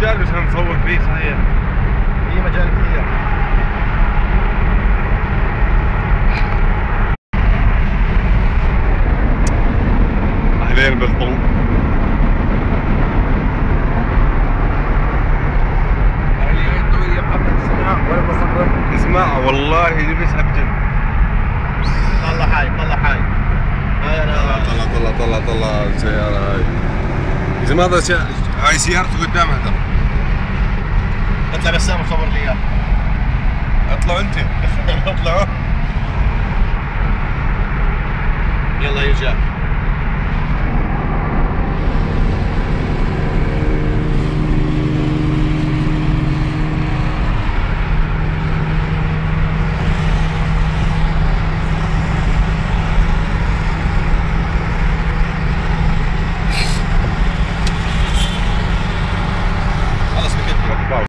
مجال عشان نصور فيه صحيح. في مجال كثير. اهلين بالطل. اهلين طويل يا محمد. اسمع ولا بصبر؟ اسمع والله لبس ابجد. طلع حاي طلع حاي. هاي انا طلع السيارة هاي. يا زلمة هاي سيارته قدامها ترى. اطلع بسام وصور لي اياه. اطلعوا انت. اطلعوا. يلا يا رجال.